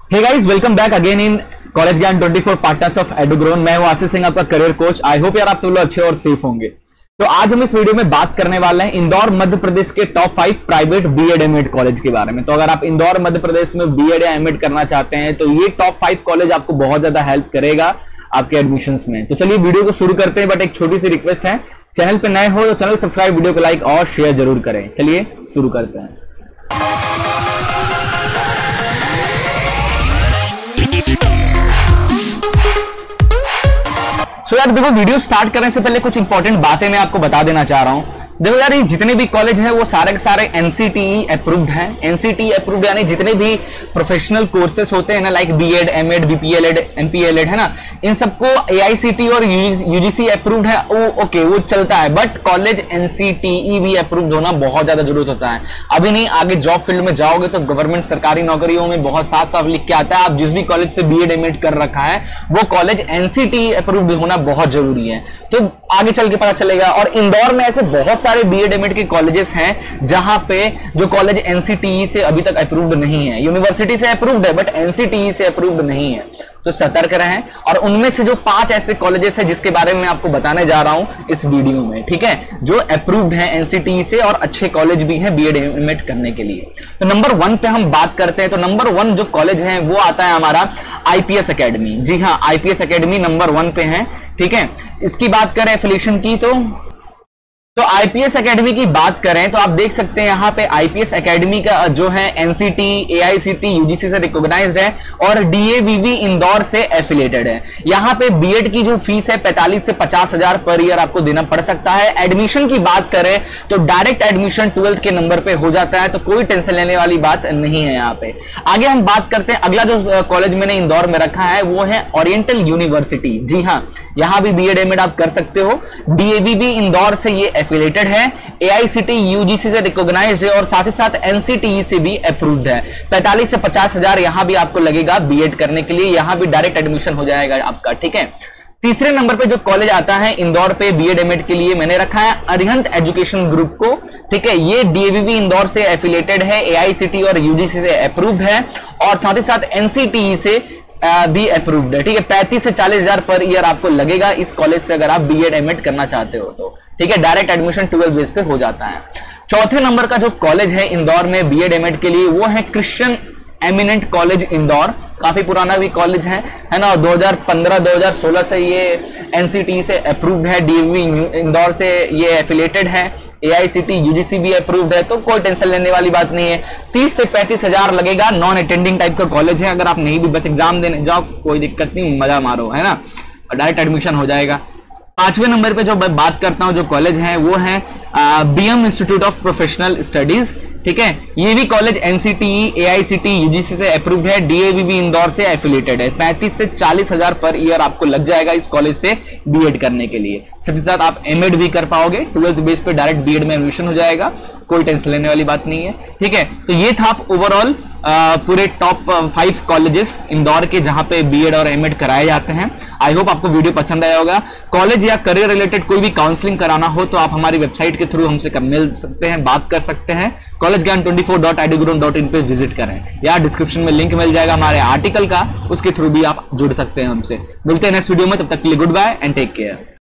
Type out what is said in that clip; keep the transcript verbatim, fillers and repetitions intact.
Hey guys, welcome back again in college Gyan twenty four partners of Edugrown. मैं हूं आशीष सिंह, आपका career coach. I hope यार आप सब लोग अच्छे और सेफ होंगे। तो आज हम इस वीडियो में बात करने वाले हैं इंदौर मध्य प्रदेश के top five private BEd MEd college के बारे में। तो अगर आप इंदौर मध्य प्रदेश में बीएड या एमएड करना चाहते हैं तो ये टॉप फाइव कॉलेज आपको बहुत ज्यादा हेल्प करेगा आपके एडमिशंस में। तो चलिए वीडियो को शुरू करते हैं, बट एक छोटी सी रिक्वेस्ट है, चैनल पे नए हो तो चैनल सब्सक्राइब, वीडियो को लाइक और शेयर जरूर करें। चलिए शुरू करते हैं। सो so यार देखो, वीडियो स्टार्ट करने से पहले कुछ इंपॉर्टेंट बातें मैं आपको बता देना चाह रहा हूं। देखो यार, ये जितने भी कॉलेज हैं वो सारे के सारे एनसीटीई अप्रूव्ड हैं। एनसीटीई अप्रूव्ड यानी जितने भी प्रोफेशनल कोर्सेस होते हैं ना, like BEd, MEd, BPLEd, MPLEd है ना, इन सबको एआईसीटी और यूजीसी अप्रूव्ड है। वो ओके, वो चलता है, बट कॉलेज एनसीटीई भी अप्रूव्ड होना बहुत ज्यादा जरूरत होता है। अभी नहीं, आगे जॉब फील्ड में जाओगे तो गवर्नमेंट सरकारी नौकरियों में बहुत साफ साफ लिख के आता है, आप जिस भी कॉलेज से बीएड एमएड कर रखा है वो कॉलेज एनसीटीई अप्रूव्ड होना बहुत जरूरी है। तो आगे चल के पता चलेगा। और इंदौर में ऐसे बहुत सारे बीएड एमएड के कॉलेजेस हैं जहां पे जो कॉलेज एनसीटीई से अभी तक अप्रूव्ड नहीं है। यूनिवर्सिटी से अप्रूव्ड है बट एनसीटीई से अप्रूव्ड नहीं है, तो सतर्क रहें। और उनमें से जो पांच ऐसे कॉलेजेस हैं जिसके बारे में आपको बताने जा रहा हूं इस वीडियो में, ठीक है, जो अप्रूव्ड हैं एनसीटीई से और अच्छे कॉलेज भी हैं बीएड एमएड करने के लिए। तो नंबर वन पे हम बात करते हैं। तो नंबर वन जो कॉलेज है वो आता है हमारा आईपीएस एकेडमी। जी हाँ, आईपीएस एकेडमी नंबर वन पे है, ठीक है। इसकी बात करें एफिलिएशन की, तो तो आईपीएस एकेडमी की बात करें तो आप देख सकते हैं यहाँ पे आईपीएस एकेडमी का जो है एनसीटी, एआईसीटी, यूजीसी से रिकॉग्नाइज्ड है और डीएवीवी इंदौर से एफिलिएटेड है। यहाँ पे बीएड की जो फीस है पैंतालीस से पचास हजार पर ईयर आपको देना पड़ सकता है। एडमिशन की बात करें तो डायरेक्ट एडमिशन ट्वेल्थ के नंबर पे हो जाता है, तो कोई टेंशन लेने वाली बात नहीं है यहाँ पे। आगे हम बात करते हैं, अगला जो कॉलेज मैंने इंदौर में रखा है वो है ओरिएंटल यूनिवर्सिटी। जी हाँ, यहाँ भी बीएड एमएड आप कर सकते हो। डीएवीवी इंदौर से ये एफिलिएटेड है, एआईसीटी, यूजीसी से रिकॉग्नाइज्ड है और साथ ही साथ एनसीटीई से भी अप्रूव्ड है। पैंतालीस से पचास हजार यहां भी आपको लगेगा बीएड करने के लिए, यहां भी डायरेक्ट एडमिशन हो जाएगा आपका, ठीक है। तीसरे नंबर पे जो कॉलेज आता है इंदौर पे बीएड एमएड के लिए, मैंने रखा है अरिहंत एजुकेशन ग्रुप को, ठीक है। ये डीएवीवी इंदौर से एफिलिएटेड है, एआईसीटी और यूजीसी से अप्रूव्ड है और साथ ही साथ एनसीटीई से भी अप्रूव्ड है, ठीक है। पैंतीस से चालीस हजार पर ईयर आपको लगेगा इस कॉलेज से अगर आप बीएड एमएड करना चाहते हो तो, ठीक है। डायरेक्ट एडमिशन ट्वेल्थ बेस पे हो जाता है। चौथे नंबर का जो कॉलेज है इंदौर में बीएड एमएड के लिए वो है क्रिश्चियन एमिनेंट कॉलेज इंदौर। काफी पुराना भी कॉलेज है है ना, दो हज़ार पंद्रह दो हज़ार सोलह से ये एनसीटी से अप्रूव्ड है, डीएवीवी इंदौर से ये एफिलिएटेड है, एआईसीटी, यूजीसी भी अप्रूव्ड है, तो कोई टेंशन लेने वाली बात नहीं है। तीस से पैंतीस हजार लगेगा, नॉन अटेंडिंग टाइप का कॉलेज है। अगर आप नहीं भी बस एग्जाम देने जाओ कोई दिक्कत नहीं, मजा मारो, है ना, डायरेक्ट एडमिशन हो जाएगा। पांचवें नंबर पे जो मैं बात करता हूं जो कॉलेज है वो है BM institute of professional studies, ठीक है। ये भी कॉलेज एनसीटीई, एआईसीटी, यूजीसी से अप्रूव्ड है, डीएवीवी इंदौर से एफिलिएटेड है। पैंतीस से चालीस हजार पर ईयर आपको लग जाएगा इस कॉलेज से बीएड करने के लिए। साथ ही साथ आप एमएड भी कर पाओगे, ट्वेल्थ बेस पे डायरेक्ट बीएड में एडमिशन हो जाएगा, कोई टेंशन लेने वाली बात नहीं है, ठीक है। तो ये था ओवरऑल पूरे टॉप फाइव कॉलेजेस इंदौर के जहां पे बीएड और एमएड कराए जाते हैं। आई होप आपको वीडियो पसंद आया होगा। कॉलेज या करियर रिलेटेड कोई भी काउंसलिंग कराना हो तो आप हमारी वेबसाइट के थ्रू हमसे मिल सकते हैं, बात कर सकते हैं। College Gyan twenty four dot Edugrown dot in पे विजिट करें, या डिस्क्रिप्शन में लिंक मिल जाएगा हमारे आर्टिकल का, उसके थ्रू भी आप जुड़ सकते हैं हमसे। मिलते हैं नेक्स्ट वीडियो में, तब तक के लिए good bye and take care.